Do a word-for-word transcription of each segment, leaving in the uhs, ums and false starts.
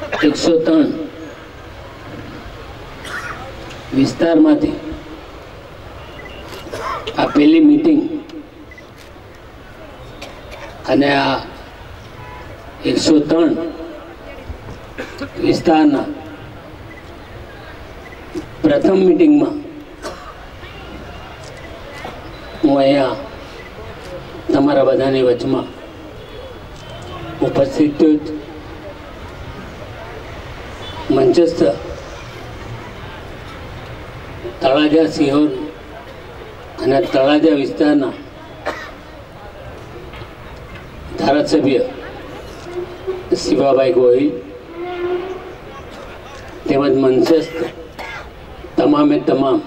એકસો ત્રણ વિસ્તારમાંથી આ પહેલી મીટિંગ અને આ એકસો ત્રણ વિસ્તારના પ્રથમ મીટિંગમાં હું અહીંયા તમારા બધાની વચમાં ઉપસ્થિત થયો. મંચસ્થ તળાજા સિહોર અને તળાજા વિસ્તારના ધારાસભ્ય શિવાભાઈ ગોહિલ તેમજ મંચસ્થ તમામે તમામ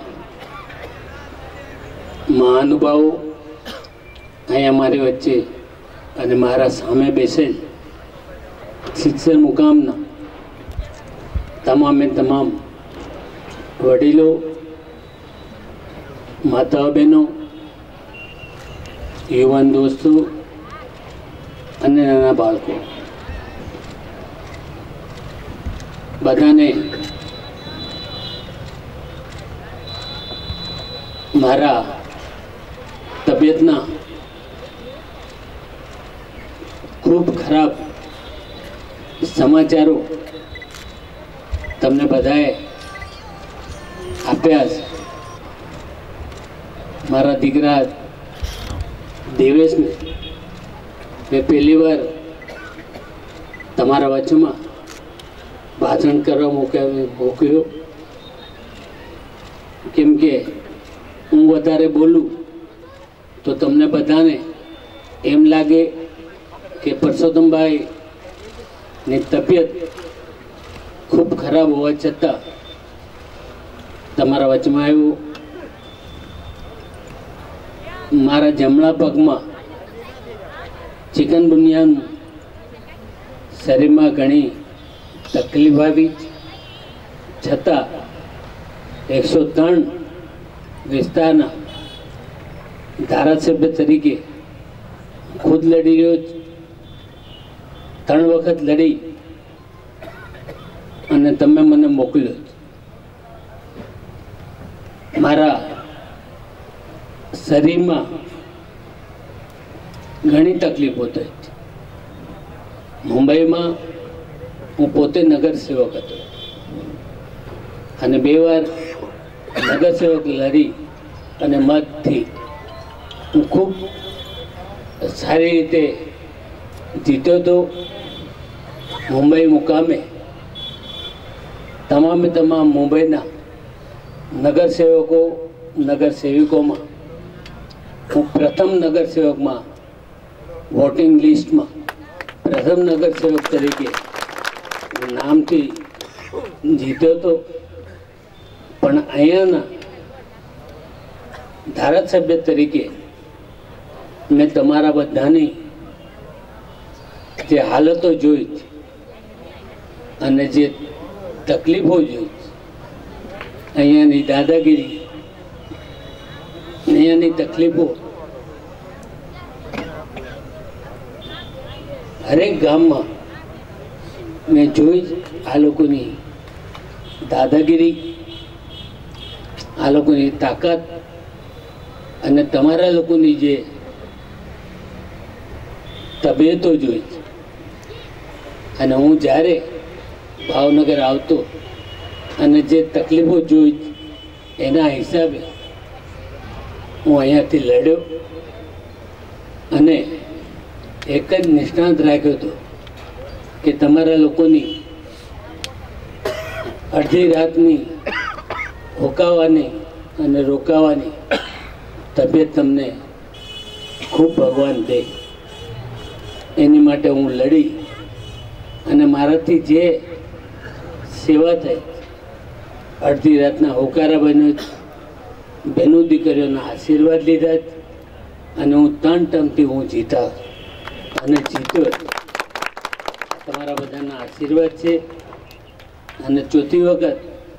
મહાનુભાવો અહીંયા મારી વચ્ચે અને મારા સામે બેસેલ શિક્ષણ મુકામના તમામે તમામ વડીલો, માતાઓ બહેનો, યુવાન દોસ્તો અને નાના બાળકો, બધાને મારા તબિયતના ખૂબ ખરાબ સમાચારો તમને બધાએ આપ્યા છે. મારા દીકરા દેવેશને મેં પહેલી વાર તમારા વચમાં ભાષણ કરવા મોકલ્યો મોકલ્યો કેમ કે હું વધારે બોલું તો તમને બધાને એમ લાગે કે પરસોત્તમભાઈની તબિયત ખૂબ ખરાબ હોવા છતાં તમારા વચમાં આવ્યું. મારા જમણા પગમાં ચિકનગુનિયાનું શરીરમાં ઘણી તકલીફ આવી છતાં એકસો ત્રણ વિસ્તારના ધારાસભ્ય તરીકે ખુદ લડી રહ્યો છું. ત્રણ વખત લડી અને તમે મને મોકલ્યો. મારા શરીરમાં ઘણી તકલીફો થઈ. મુંબઈમાં હું પોતે નગર સેવક હતો અને બે વાર નગર સેવક લડી અને મતથી હું ખૂબ સારી રીતે જીત્યો હતો. મુંબઈ મુકામે તમામે તમામ મુંબઈના નગર સેવકો નગર સેવિકોમાં હું પ્રથમ નગર સેવકમાં વોટિંગ લિસ્ટમાં પ્રથમ નગર સેવક તરીકે નામથી જીત્યો હતો. પણ અહીંયાના ધારાસભ્ય તરીકે મેં તમારા બધાની જે હાલતો જોઈ અને જે તકલીફો જોઈ, અહીંયાની દાદાગીરી, અહીંયાની તકલીફો હરેક ગામમાં મેં જોઈ. આ લોકોની દાદાગીરી, આ લોકોની તાકાત અને તમારા લોકોની જે તબિયતો જોઈ. અને હું જ્યારે ભાવનગર આવતો અને જે તકલીફો જોઈ એના હિસાબે હું અહીંયાથી લડ્યો અને એક જ નિષ્ણાંત રાખ્યો હતો કે તમારા લોકોની અડધી રાતની હોકાવાની અને રોકાવાની તબિયત તમને ખૂબ ભગવાન દે. એની માટે હું લડી અને મારાથી જે સેવા થઈ, અડધી રાતના હોકારા બન્યો, બહેનો દીકરીઓના આશીર્વાદ લીધા અને હું ત્રણ ટર્મથી હું જીતા અને જીત્યો. તમારા બધાના આશીર્વાદ છે. અને ચોથી વખત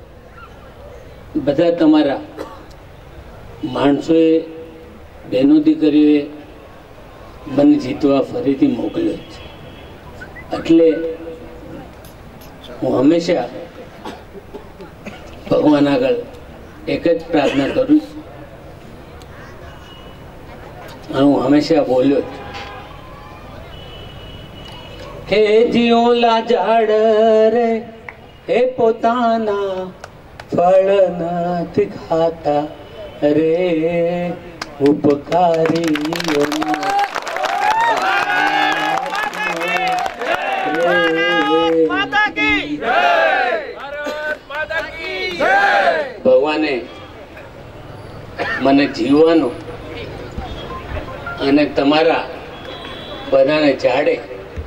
બધા તમારા માણસોએ, બહેનો દીકરીઓએ મને જીતવા ફરીથી મોકલ્યો છે. એટલે હું હંમેશા ભગવાન આગળ એક જ પ્રાર્થના કરું છું અને હું હંમેશા બોલ્યો કે જીઓલા ઝાડ રે એ પોતાના ફળ નથી ખાતા રે ઉપકારીઓના ભગવાને મને જીવવાનું અને તમારા બધાને ઝાડે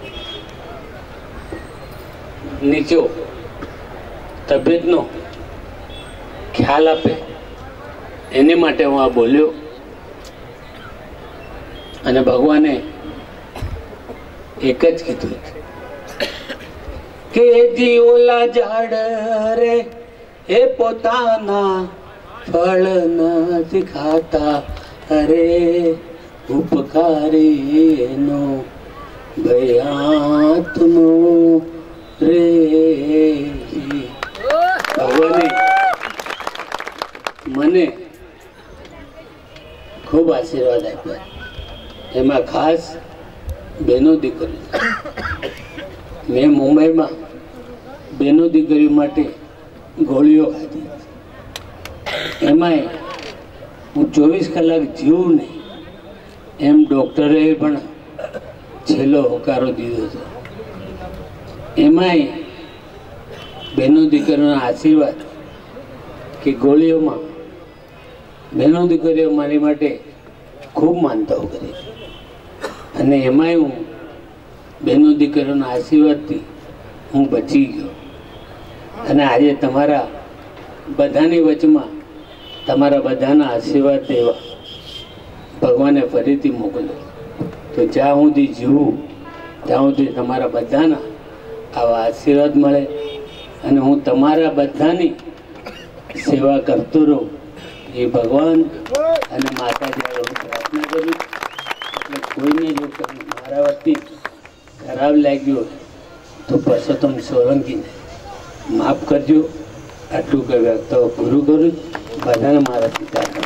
નીચો તબિયતનો ખ્યાલ આપે એની માટે હું આ બોલ્યો અને ભગવાને એક જ કીધું કે જીઓલા ઝાડ રે એ પોતાના ફળ નથી ખાતા અરે ઉપકારી એનો ભયાત્મો રે. ભગવાને મને ખૂબ આશીર્વાદ આપ્યા, એમાં ખાસ બેનો દીકરી. મેં મુંબઈમાં બેનો દીકરીઓ માટે ગોળીઓ ખાધી, એમાંય હું ચોવીસ કલાક જીવું નહીં એમ ડૉક્ટરે પણ છેલ્લો હોકારો દીધો હતો. એમાંય બહેનો દીકરીઓના આશીર્વાદ કે ગોળીઓમાં બહેનો દીકરીઓ મારી માટે ખૂબ માનતાઓ કરી અને એમાંય હું બહેનો દીકરીઓના આશીર્વાદથી હું બચી ગયો અને આજે તમારા બધાની વચમાં તમારા બધાના આશીર્વાદ દેવા ભગવાને ફરીથી મોકલ્યો. તો જ્યાં સુધી જીવું ત્યાં સુધી તમારા બધાના આવા આશીર્વાદ મળે અને હું તમારા બધાની સેવા કરતો રહું એ ભગવાન અને માતાજી હું પ્રાર્થના કરું. એટલે કોઈને જો મારા વતી ખરાબ લાગ્યું હોય તો પરસોત્તમ સોલંકીને માફ કરજો. આટલું કઈ વ્યક્ત પૂરું કરું. બધાને મારા પિતા